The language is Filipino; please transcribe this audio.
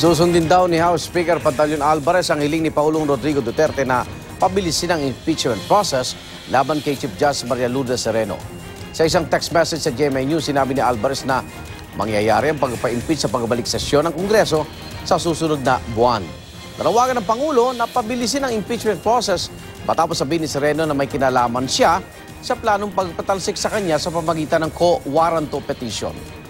Susundin daw ni House Speaker Pantaleon Alvarez ang hiling ni Pangulong Rodrigo Duterte na pabilisin ang impeachment process laban kay Chief Justice Maria Lourdes Sereno. Sa isang text message sa GMA News, sinabi ni Alvarez na mangyayari ang pagpa-impeach sa pagbalik sesyon ng Kongreso sa susunod na buwan. Nanawagan ng Pangulo na pabilisin ang impeachment process matapos sabihin ni Sereno na may kinalaman siya sa planong pagpatalsik sa kanya sa pamagitan ng co-warranto petition.